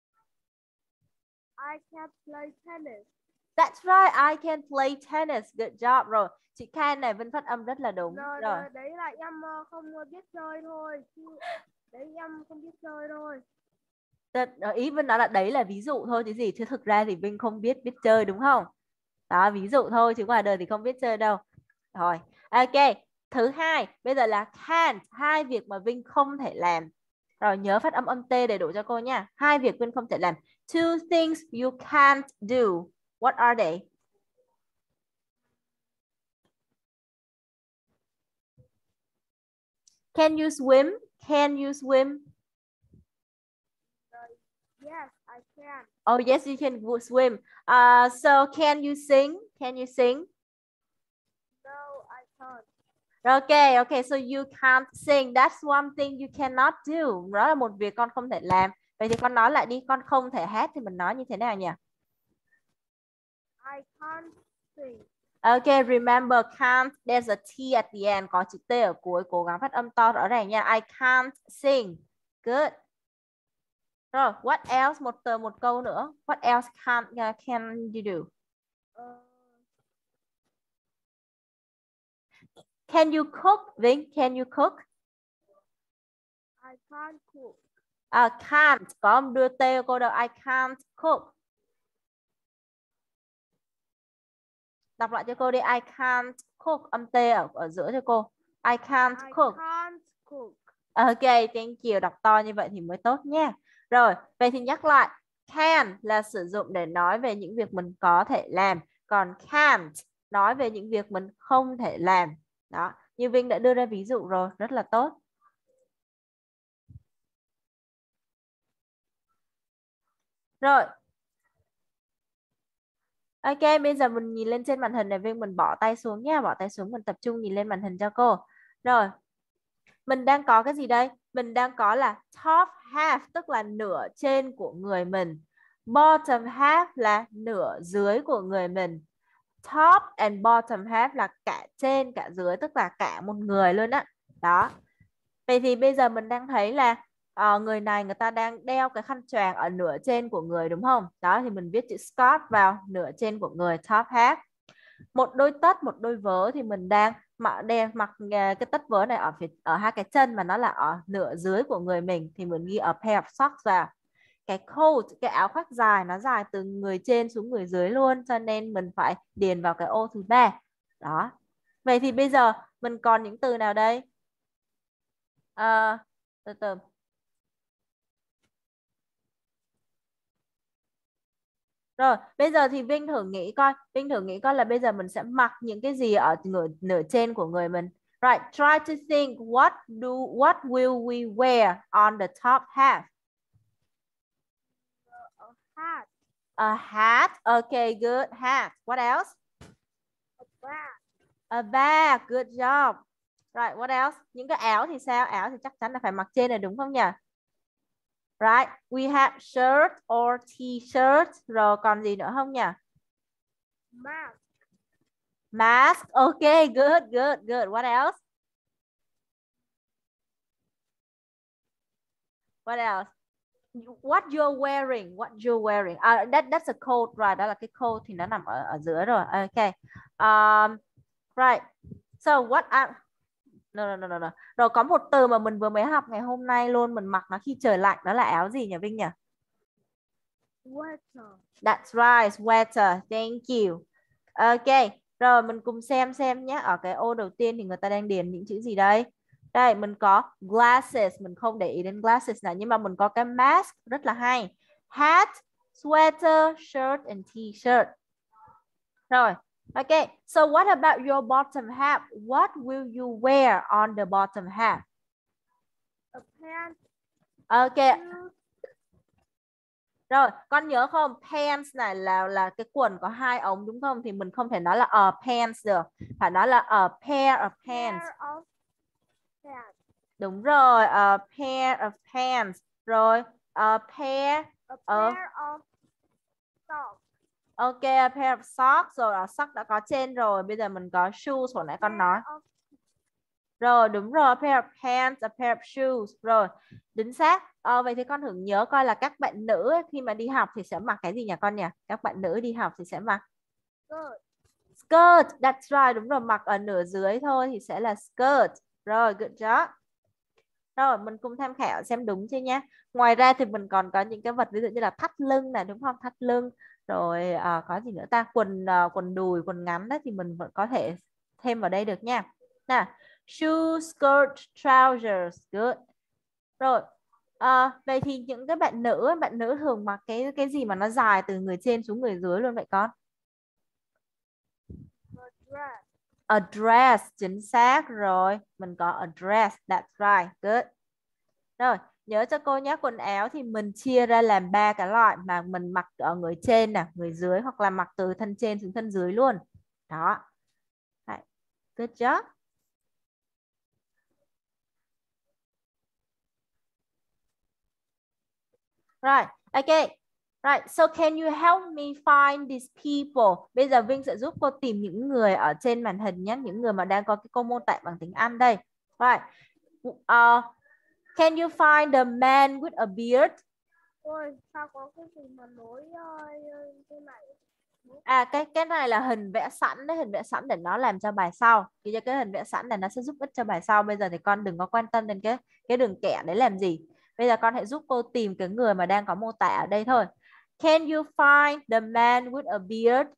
I can play tennis. That's right, I can play tennis. Good job. Rồi, chị can này Vinh phát âm rất là đúng. Rồi, Rồi. rồi đấy là em không biết chơi thôi. Đấy em không biết chơi thôi. Ý Vinh nói là đấy là ví dụ thôi chứ gì, chứ thực ra thì Vinh không biết biết chơi đúng không? Đó, ví dụ thôi chứ ngoài đời thì không biết chơi đâu. Rồi, ok. Thứ hai, bây giờ là can't, hai việc mà Vinh không thể làm. Rồi, nhớ phát âm âm T đầy đủ cho cô nha. Hai việc Vinh không thể làm. Two things you can't do. What are they? Can you swim? Can you swim? Yes, I can. Oh, yes, you can swim. Uh, so can you sing? Can you sing? No, I can't. Okay, okay, so you can't sing. That's one thing you cannot do. Đó là một việc con không thể làm. Vậy thì con nói lại đi, con không thể hát thì mình nói như thế nào nhỉ? I can't sing. Okay, remember can't, there's a T at the end, có chữ T ở cuối, cố gắng phát âm to rõ ràng nha. I can't sing. Good. Rồi, what else? Một từ một câu nữa. What else can uh, can you do? Uh, Can you cook, Vinh? Can you cook? I can't cook. Uh, can't, có đưa T ở cô đâu. I can't cook. Đọc lại cho cô đi. I can't cook. Âm T ở, ở giữa cho cô. I can't I cook. can't cook. Ok, thank you. Đọc to như vậy thì mới tốt nha. Rồi, vậy thì nhắc lại. Can là sử dụng để nói về những việc mình có thể làm. Còn can't nói về những việc mình không thể làm. Đó, như Vinh đã đưa ra ví dụ rồi. Rất là tốt. Rồi. Ok, bây giờ mình nhìn lên trên màn hình này Vinh, mình bỏ tay xuống nha. Bỏ tay xuống, mình tập trung nhìn lên màn hình cho cô. Rồi. Mình đang có cái gì đây? Mình đang có là top half, tức là nửa trên của người mình. Bottom half là nửa dưới của người mình. top and bottom half là cả trên cả dưới, tức là cả một người luôn á. Đó. Vậy thì bây giờ mình đang thấy là ờ, người này người ta đang đeo cái khăn choàng ở nửa trên của người đúng không? Đó thì mình viết chữ scarf vào nửa trên của người, top half. Một đôi tất, một đôi vớ thì mình đang mặc đeo mặc ờ, cái tất vớ này ở phía ở hai cái chân mà nó là ở nửa dưới của người mình thì mình ghi a pair of socks vào. Cái coat, cái áo khoác dài nó dài từ người trên xuống người dưới luôn, cho nên mình phải điền vào cái ô thứ ba. Đó. Vậy thì bây giờ mình còn những từ nào đây? À, từ từ. Rồi, bây giờ thì Vinh thử nghĩ coi, Vinh thử nghĩ coi là bây giờ mình sẽ mặc những cái gì ở nửa nửa trên của người mình. Right, try to think what do what will we wear on the top half? A hat. A hat. Okay, good. Hat. What else? A bag. A bag. Good job. Right, what else? Những cái áo thì sao? Áo thì chắc chắn là phải mặc trên này đúng không nhỉ? Right, we have shirt or t-shirt. Rồi còn gì nữa không nhỉ? Mask. Mask. Okay, good, good, good. What else? What else? What you're wearing? What you're wearing? À, that that's a coat, right? Đó là cái coat thì nó nằm ở ở dưới rồi. Okay. Um, right. So what are No, no, no, no, no. Rồi có một từ mà mình vừa mới học ngày hôm nay luôn, mình mặc nó khi trời lạnh, đó là áo gì nhỉ Vinh nhỉ? Sweater. That's right, sweater. Thank you. Ok, rồi mình cùng xem xem nhé. Ở cái ô đầu tiên thì người ta đang điền những chữ gì đây? Đây, mình có glasses, mình không để ý đến glasses này, nhưng mà mình có cái mask rất là hay. Hat, sweater, shirt and t-shirt. Rồi, ok. So what about your bottom half? What will you wear on the bottom half? A pants. Ok. Shoes. Rồi, con nhớ không? Pants này là là cái quần có hai ống đúng không? Thì mình không thể nói là a pants được. Phải nói là a pair of pants. Pair of pants. Đúng rồi, a pair of pants. Rồi, a pair A of pair of socks. Ok, a pair of socks. Rồi, ở socks đã có trên rồi. Bây giờ mình có shoes hồi nãy con nói. Of... Rồi, đúng rồi, a pair of pants, a pair of shoes. Rồi, chính xác. Ờ, vậy thì con thử nhớ coi là các bạn nữ ấy, khi mà đi học thì sẽ mặc cái gì nhỉ con nhỉ? Các bạn nữ đi học thì sẽ mặc Skirt. skirt. That's right, đúng rồi, mặc ở nửa dưới thôi thì sẽ là skirt. Rồi, good job. Rồi, mình cùng tham khảo xem đúng chưa nhé. Ngoài ra thì mình còn có những cái vật ví dụ như là thắt lưng này đúng không? Thắt lưng. Rồi à, có gì nữa ta? Quần à, quần đùi, quần ngắn đấy thì mình vẫn có thể thêm vào đây được nha. Nào, shoe, skirt, trousers. Good. Rồi. À, vậy thì những cái bạn nữ, bạn nữ thường mặc cái cái gì mà nó dài từ người trên xuống người dưới luôn vậy con? A dress. A dress, chính xác rồi. Mình có a dress, that's right, good. Rồi, nhớ cho cô nhé, quần áo thì mình chia ra làm ba cái loại mà mình mặc ở người trên nè, người dưới hoặc là mặc từ thân trên xuống thân dưới luôn. Đó. Right. Good job. Right, okay. Right, so can you help me find these people? Bây giờ Vinh sẽ giúp cô tìm những người ở trên màn hình nhé, những người mà đang có cái câu mô tả bằng tiếng Anh đây. Right. Uh, can you find the man with a beard? Ôi, sao có cái gì mà nối uh, cái này? À cái cái này là hình vẽ sẵn đấy, hình vẽ sẵn để nó làm cho bài sau. Thì cái hình vẽ sẵn này nó sẽ giúp ích cho bài sau. Bây giờ thì con đừng có quan tâm đến cái cái đường kẻ đấy làm gì. Bây giờ con hãy giúp cô tìm cái người mà đang có mô tả ở đây thôi. Can you find the man with a beard?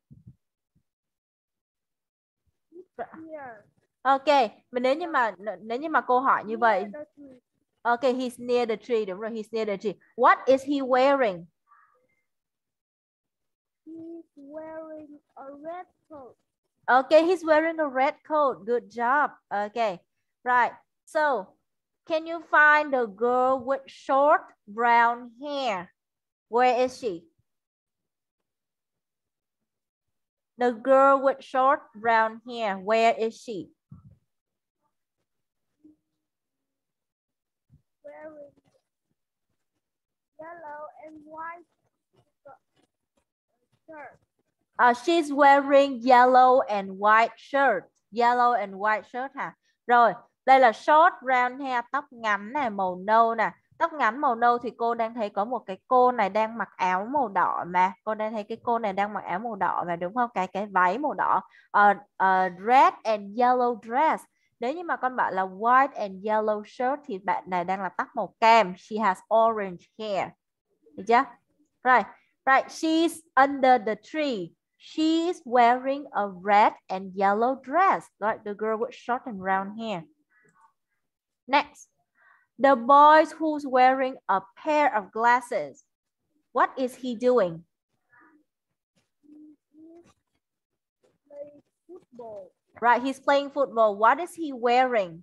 Here. Ok, mà nếu như mà nếu như mà cô hỏi như vậy. Ok, he's near the tree, đúng rồi, he's near the tree. What is he wearing? He's wearing a red coat. Okay, he's wearing a red coat. Good job. Okay, right. So, can you find the girl with short brown hair? Where is she? The girl with short brown hair. Where is she? Wearing yellow and white shirt. Uh, she's wearing yellow and white shirt. Yellow and white shirt hả? Rồi, đây là short brown hair, tóc ngắn này, màu nâu nè. Tóc ngắn màu nâu thì cô đang thấy có một cái cô này đang mặc áo màu đỏ mà. Cô đang thấy cái cô này đang mặc áo màu đỏ mà đúng không? Cái cái váy màu đỏ. Uh, uh, red and yellow dress. Nếu như mà con bảo là white and yellow shirt thì bạn này đang là tóc màu cam. She has orange hair. Được chưa? Right. Right. She's under the tree. She's wearing a red and yellow dress. Right. The girl with short and round hair. Next. The boy who's wearing a pair of glasses. What is he doing? Play football. Right, he's playing football. What is he wearing?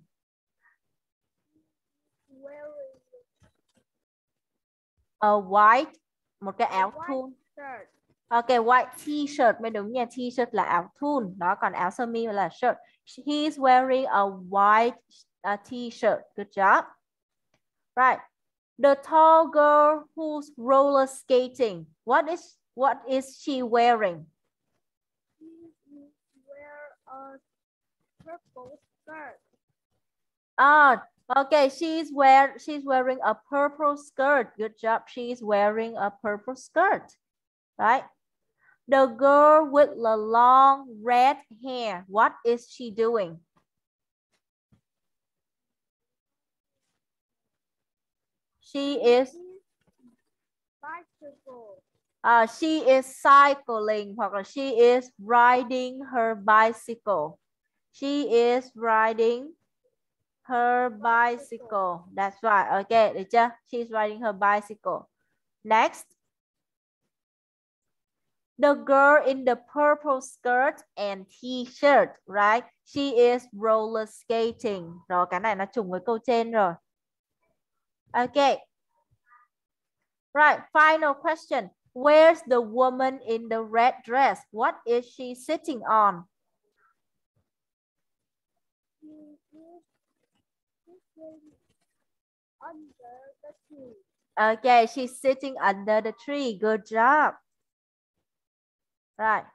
Wearing A white, một cái áo white thun. shirt. Ok, white t-shirt mới đúng nha. T-shirt là áo thun. Đó, còn áo sơ mi là shirt. He's wearing a white uh, t-shirt. Good job. Right. The tall girl who's roller skating. What is what is she wearing? She wear a purple skirt. Ah, okay. She's wear she's wearing a purple skirt. Good job. She's wearing a purple skirt. Right. The girl with the long red hair. What is she doing? She is Bicycle. uh, she is cycling hoặc là she is riding her bicycle. She is riding her bicycle. That's right. Okay, được chưa? She's riding her bicycle. Next. The girl in the purple skirt and t-shirt, right? She is roller skating. Rồi, cái này nó trùng với câu trên rồi. Okay. Right, final question. Where's the woman in the red dress? What is she sitting on? She is sitting under the tree. Okay, she's sitting under the tree. Good job. Right.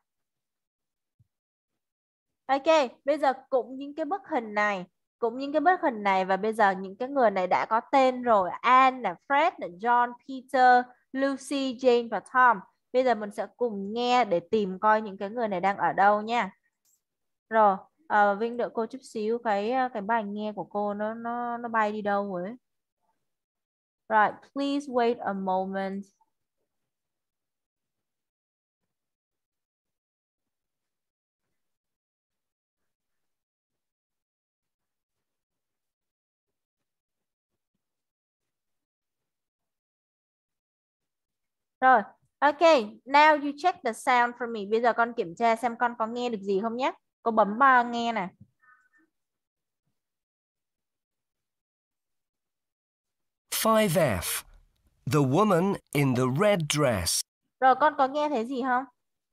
Ok, bây giờ cũng những cái bức hình này, cũng những cái bức hình này và bây giờ những cái người này đã có tên rồi. Anne, là Fred, là John, Peter, Lucy, Jane và Tom. Bây giờ mình sẽ cùng nghe để tìm coi những cái người này đang ở đâu nha. Rồi, à, Vinh đợi cô chút xíu, cái cái bài nghe của cô nó nó nó bay đi đâu rồi. Right, please wait a moment. Rồi, ok, now you check the sound for me. Bây giờ con kiểm tra xem con có nghe được gì không nhé. Cô bấm ba nghe nè. five F. The woman in the red dress. Rồi, con có nghe thấy gì không?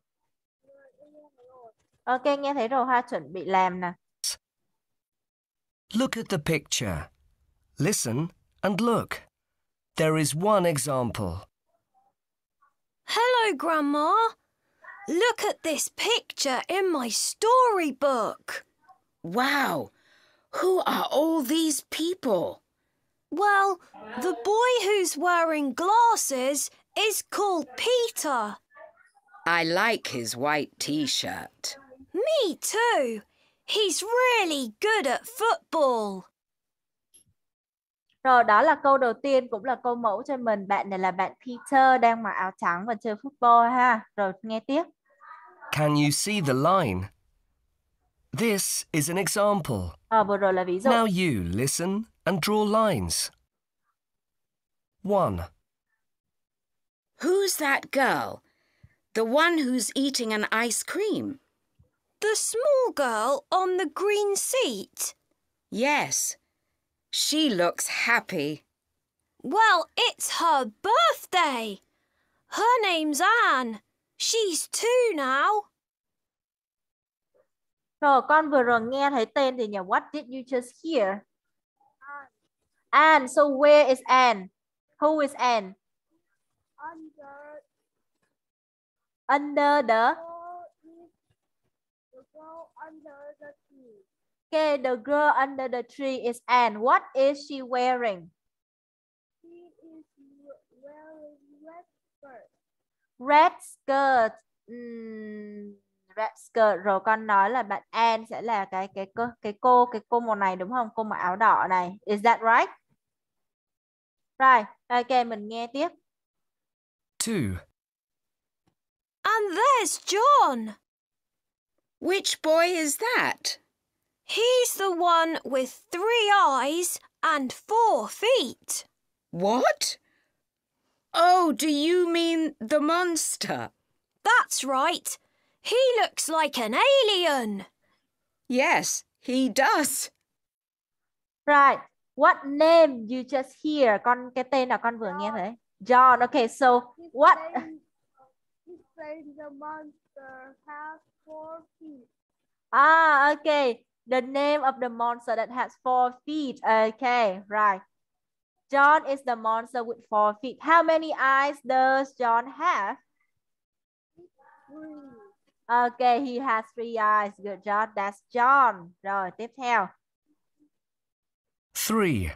Ok, nghe thấy rồi ha, chuẩn bị làm nè. Look at the picture. Listen and look. There is one example. Hello, Grandma. Look at this picture in my storybook. Wow! Who are all these people? Well, the boy who's wearing glasses is called Peter. I like his white t-shirt. Me too. He's really good at football. Rồi, đó là câu đầu tiên, cũng là câu mẫu cho mình. Bạn này là bạn Peter đang mặc áo trắng và chơi football ha. Rồi, nghe tiếp. Can you see the line? This is an example. Ờ, vừa rồi là ví dụ. Now you listen and draw lines. One. Who's that girl? The one who's eating an ice cream? The small girl on the green seat? Yes. She looks happy. Well, it's her birthday. Her name's Anne. She's two now. Rồi, con vừa rồi nghe thấy tên thì nhỉ? What did you just hear? Anne. So where is Anne? Who is Anne? Under Under the... The girl under the tree. Okay, the girl under the tree is Anne. What is she wearing? She is wearing red skirt. Red skirt. Ừm, red skirt. Rồi con nói là bạn Anne sẽ là cái cái cô cái cô cái cô màu này đúng không? Cô mặc áo đỏ này. Is that right? Right. Ok, mình nghe tiếp. Two. And there's John. Which boy is that? He's the one with three eyes and four feet. What? Oh, do you mean the monster? That's right. He looks like an alien. Yes, he does. Right. What name you just hear? Con cái tên nào con vừa nghe thấy? John. Okay, so He's what? saying, he's saying the monster has four feet. Ah, okay. The name of the monster that has four feet. Okay, right. John is the monster with four feet. How many eyes does John have? Three. Okay, he has three eyes. Good job. That's John. Rồi, tiếp theo. Three.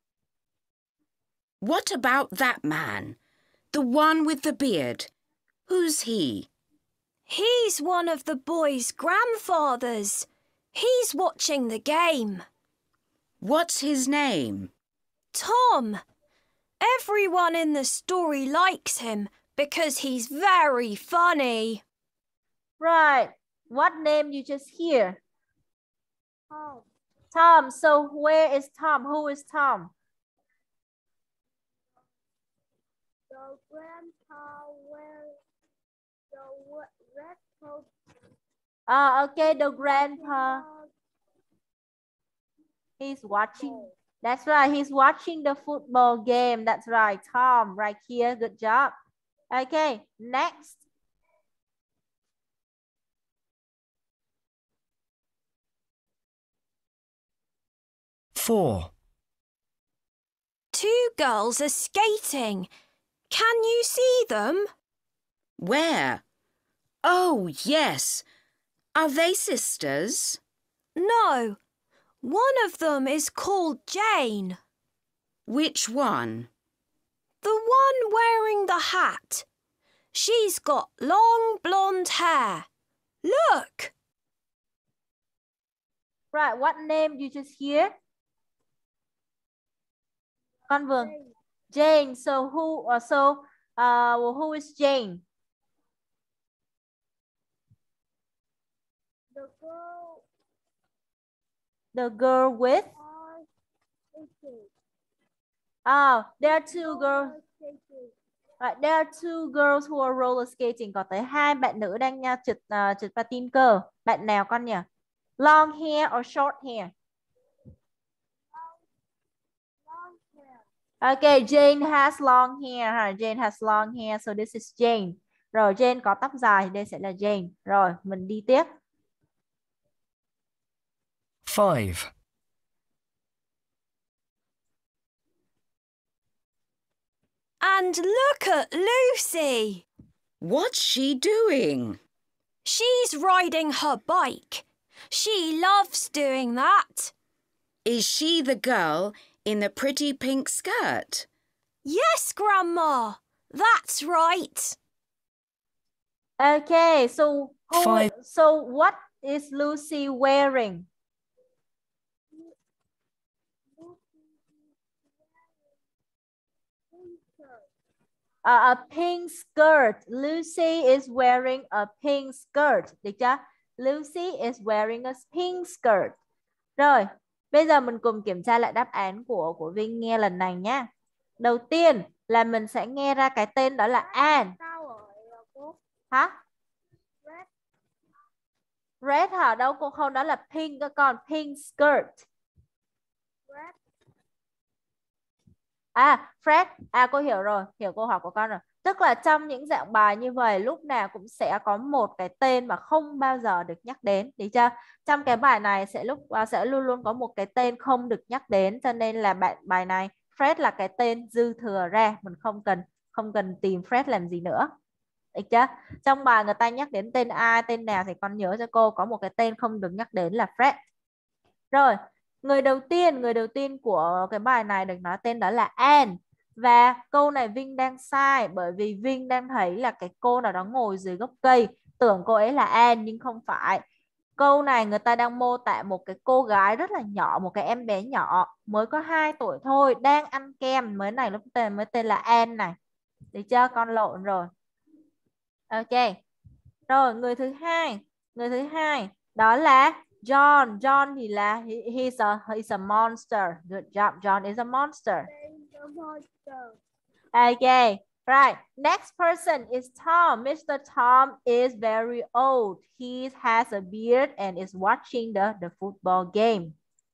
What about that man? The one with the beard. Who's he? He's one of the boys' grandfathers. He's watching the game. What's his name? Tom. Everyone in the story likes him because he's very funny. Right. What name you just hear? Tom. Tom. So where is Tom? Who is Tom? The grandpa wears the w- red coat. Ah, okay. The grandpa. He's watching. Football. That's right. He's watching the football game. That's right. Tom, right here. Good job. Okay. Next. Four. Two girls are skating. Can you see them? Where? Oh, yes. Are they sisters? No. One of them is called Jane. Which one? The one wearing the hat. She's got long blonde hair. Look! Right. What name you just hear? Con vừa. Jane. Jane. So who? Uh, so uh, well, who is Jane? The girl The girl with. are skating. Oh, there are two girls. Roller skating. Right, there are two girls who are roller skating. Có tới hai bạn nữ đang uh, trượt uh, trượt patin cơ. Bạn nào con nhỉ? Long hair or short hair? Long hair. Okay, Jane has long hair. Ha. Jane has long hair. So this is Jane. Rồi Jane có tóc dài thì đây sẽ là Jane. Rồi mình đi tiếp. Five. And look at Lucy. What's she doing? She's riding her bike. She loves doing that. Is she the girl in the pretty pink skirt? Yes, Grandma. That's right. Okay, so who, Five. so what is Lucy wearing? Uh, a pink skirt. Lucy is wearing a pink skirt. Được chưa? Lucy is wearing a pink skirt. Rồi, bây giờ mình cùng kiểm tra lại đáp án của của Vinh nghe lần này nhé. Đầu tiên là mình sẽ nghe ra cái tên đó là Anne. Sao ở cô? Hả? Red. Red hả? Đâu cô không, đó là pink các con. Pink skirt. Red. À, Fred, à cô hiểu rồi, hiểu câu hỏi của con rồi. Tức là trong những dạng bài như vậy lúc nào cũng sẽ có một cái tên mà không bao giờ được nhắc đến, được chưa? Trong cái bài này sẽ lúc sẽ luôn luôn có một cái tên không được nhắc đến, cho nên là bạn bài này Fred là cái tên dư thừa ra, mình không cần không cần tìm Fred làm gì nữa. Được chưa? Trong bài người ta nhắc đến tên ai, tên nào thì con nhớ cho cô có một cái tên không được nhắc đến là Fred. Rồi, người đầu tiên, người đầu tiên của cái bài này được nói tên đó là Anne. Và câu này Vinh đang sai bởi vì Vinh đang thấy là cái cô nào đó ngồi dưới gốc cây, tưởng cô ấy là Anne nhưng không phải. Câu này người ta đang mô tả một cái cô gái rất là nhỏ, một cái em bé nhỏ mới có hai tuổi thôi, đang ăn kem, mới này lúc tên mới tên là Anne này. Được chưa? Con lộn rồi. Ok. Rồi, người thứ hai, người thứ hai đó là John. John thì là he, he's a he's a monster. Good job. John is a monster. The monster. Okay. Right. Next person is Tom. Mister Tom is very old. He has a beard and is watching the the football game.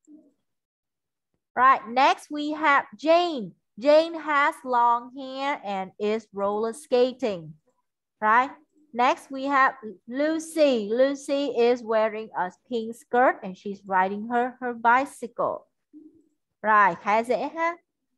Right. Next we have Jane. Jane has long hair and is roller skating. Right. Next, we have Lucy. Lucy is wearing a pink skirt and she's riding her, her bicycle. Rồi, khá dễ ha.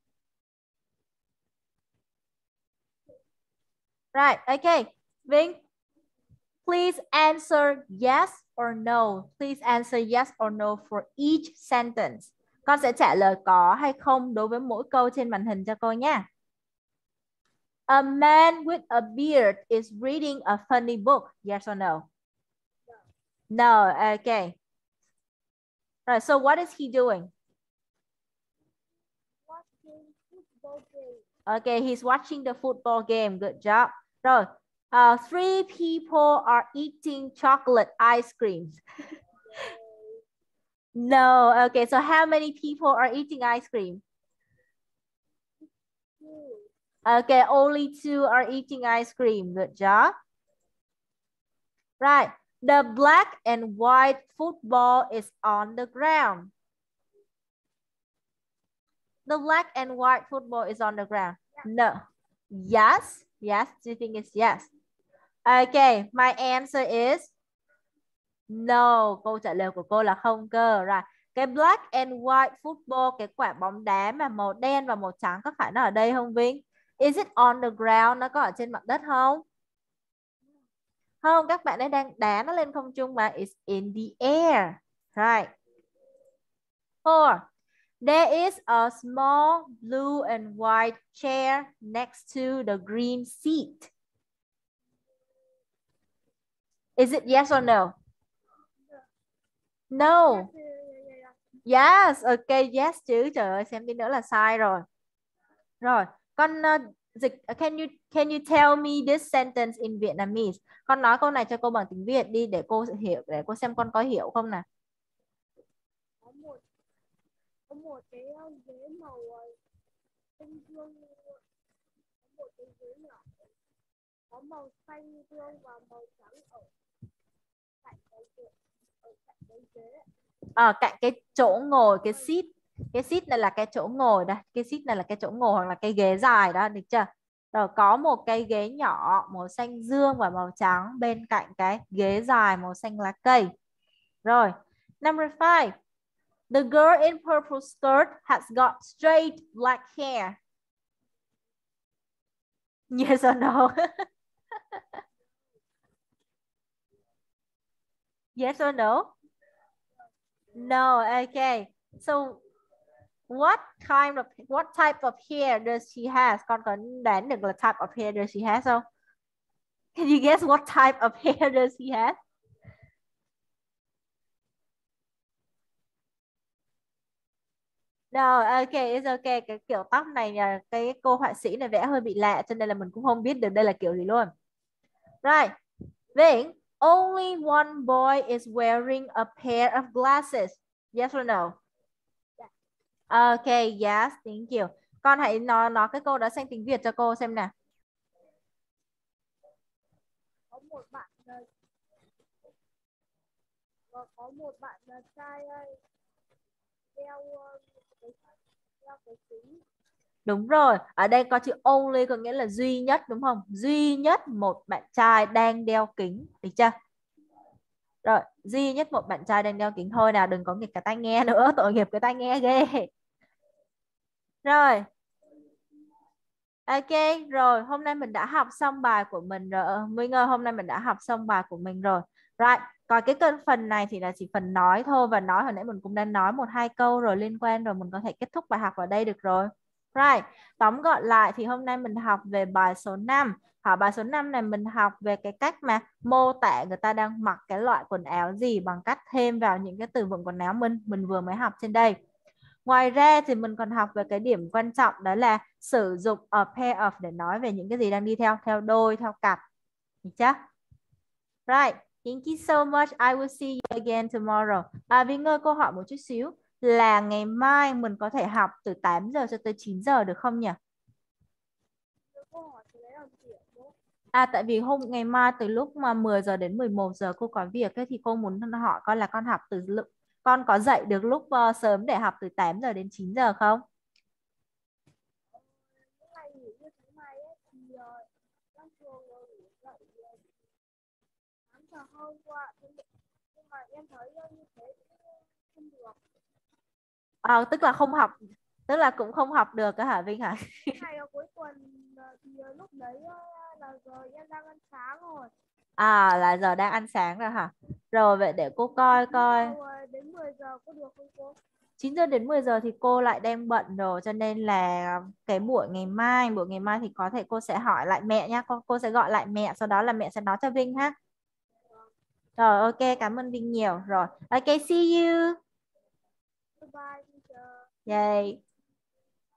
Right, okay. Vinh, please answer yes or no. Please answer yes or no for each sentence. Con sẽ trả lời có hay không đối với mỗi câu trên màn hình cho cô nha. A man with a beard is reading a funny book. Yes or no? No, okay. Right, so what is he doing? Watching football game. Okay, he's watching the football game. Good job. Rồi, uh, three people are eating chocolate ice cream. No, okay, so how many people are eating ice cream? Two. Okay, only two are eating ice cream. Good job. Right. The black and white football is on the ground. The black and white football is on the ground. No. Yes. Yes. Do you think it's yes? Okay. My answer is no. Câu trả lời của cô là không cơ. Rồi. Cái black and white football, cái quả bóng đá mà màu đen và màu trắng có phải nó ở đây không Vinh? Is it on the ground? Nó có ở trên mặt đất không? Không, các bạn ấy đang đá nó lên không trung mà. It's in the air. Right. Four. There is a small blue and white chair next to the green seat. Is it yes or no? No. Yes. Okay, yes chứ. Trời ơi, xem tí nữa là sai rồi. Rồi, con uh, dịch can you can you tell me this sentence in Vietnamese? Con nói câu này cho cô bằng tiếng Việt đi để cô hiểu, để cô xem con có hiểu không nào. Có một có một cái ghế màu xanh dương, có một cái ghế nhỏ có màu xanh dương và màu trắng ở cạnh cái ở cạnh cái ghế. À, cạnh cái chỗ ngồi, cái seat. Cái seat này là cái chỗ ngồi đây, cái seat này là cái chỗ ngồi hoặc là cái ghế dài đó, được chưa? Rồi có một cái ghế nhỏ màu xanh dương và màu trắng bên cạnh cái ghế dài màu xanh lá cây. Rồi, number five. The girl in purple skirt has got straight black hair. Yes or no? Yes or no? No, okay. So what kind of what type of hair does she has? Con có đoán được là type of hair does she has không? Can you guess what type of hair does he have? No, okay, it's okay. Cái kiểu tóc này là cái cô họa sĩ này vẽ hơi bị lạ cho nên là mình cũng không biết được đây là kiểu gì luôn. Right. Vinh, only one boy is wearing a pair of glasses. Yes or no? Okay, yes, thank you. Con hãy nói nói cái câu đó sang tiếng Việt cho cô xem nào. Có một bạn có một bạn trai đeo đeo cái kính. Đúng rồi, ở đây có chữ only có nghĩa là duy nhất đúng không? Duy nhất một bạn trai đang đeo kính, được chưa? Rồi, duy nhất một bạn trai đang đeo kính thôi nào, đừng có nghịch cả tai nghe nữa, tội nghiệp cái tai nghe ghê. Rồi. Ok, rồi hôm nay mình đã học xong bài của mình rồi. Ờ, Minh ơi, hôm nay mình đã học xong bài của mình rồi. Right, còn cái cơn phần này thì là chỉ phần nói thôi, và nói hồi nãy mình cũng đã nói một hai câu rồi liên quan rồi, mình có thể kết thúc bài học ở đây được rồi. Right, tóm gọn lại thì hôm nay mình học về bài số năm. Ở bài số năm này mình học về cái cách mà mô tả người ta đang mặc cái loại quần áo gì bằng cách thêm vào những cái từ vựng quần áo mình mình vừa mới học trên đây. Ngoài ra thì mình còn học về cái điểm quan trọng, đó là sử dụng a pair of để nói về những cái gì đang đi theo, theo đôi, theo cặp. Được chưa? Right, thank you so much. I will see you again tomorrow. À, Vinh ơi, cô hỏi một chút xíu là ngày mai mình có thể học từ tám giờ cho tới chín giờ được không nhỉ? Cô hỏi từ đấy làm gì ạ cô? À, tại vì hôm ngày mai từ lúc mà mười giờ đến mười một giờ cô có việc ấy, thì cô muốn hỏi con là con học từ lúc con có dậy được lúc uh, sớm để học từ tám giờ đến chín giờ không? Những ngày nghỉ như thế này ấy, thì uh, đang thường ngủ dậy uh, tám giờ hơn qua. Nhưng mà em thấy uh, như thế cũng không được. À, tức là không học, tức là cũng không học được á hả Vinh hả? Ngày uh, cuối tuần uh, thì uh, lúc đấy uh, là giờ em đang ăn sáng rồi. À, là giờ đang ăn sáng rồi hả? Rồi vậy để cô coi coi. chín giờ đến mười giờ có được không cô? chín giờ đến mười giờ thì cô lại đang bận rồi, cho nên là cái buổi ngày mai, buổi ngày mai thì có thể cô sẽ hỏi lại mẹ nhá, cô, cô sẽ gọi lại mẹ, sau đó là mẹ sẽ nói cho Vinh ha. Rồi ok, cảm ơn Vinh nhiều. Rồi, ok, see you. Bye bye teacher. Yay.